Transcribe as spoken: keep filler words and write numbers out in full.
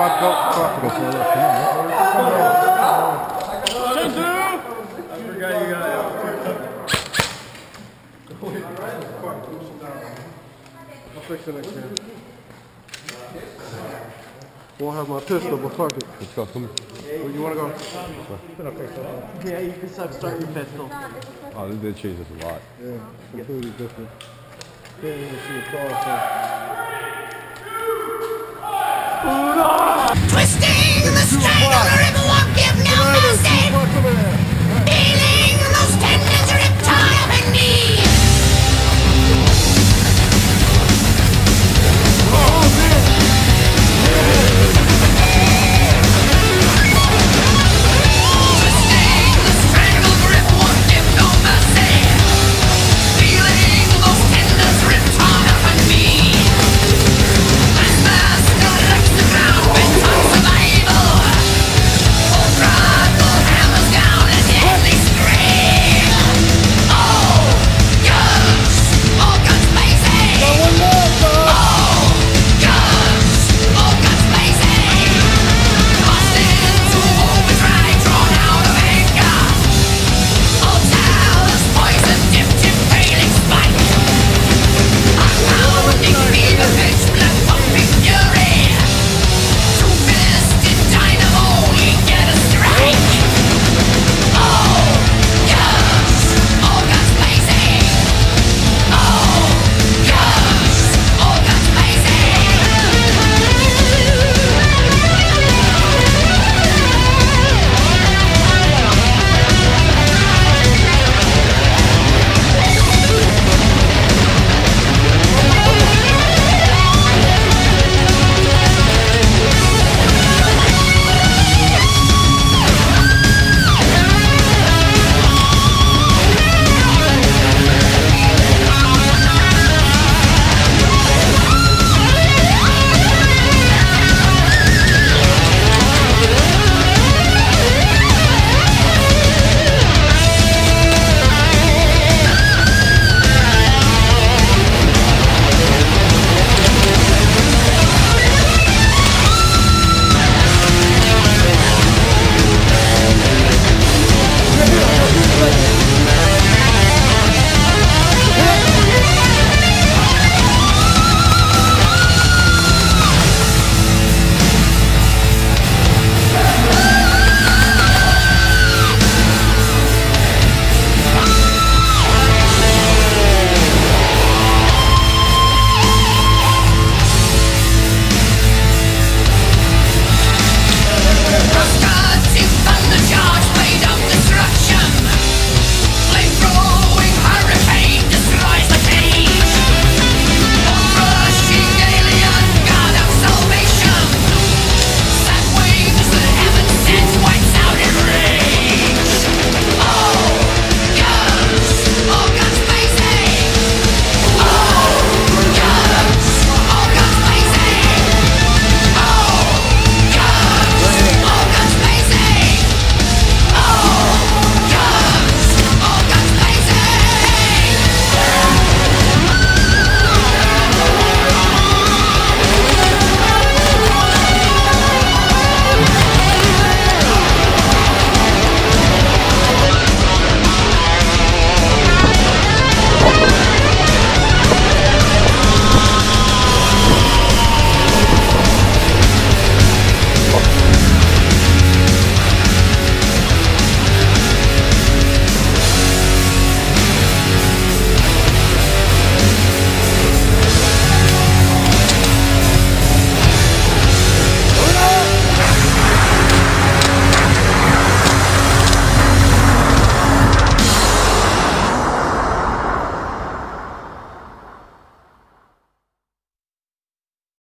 about to go. Come on, I forgot you got it. I'll fix it next time. Won't have my pistol, but fuck it. Let's go. Come here. Where you want to go? Yeah, you can start your pistol. Oh, this did change this a lot. Yeah, completely different. Can't even see a car.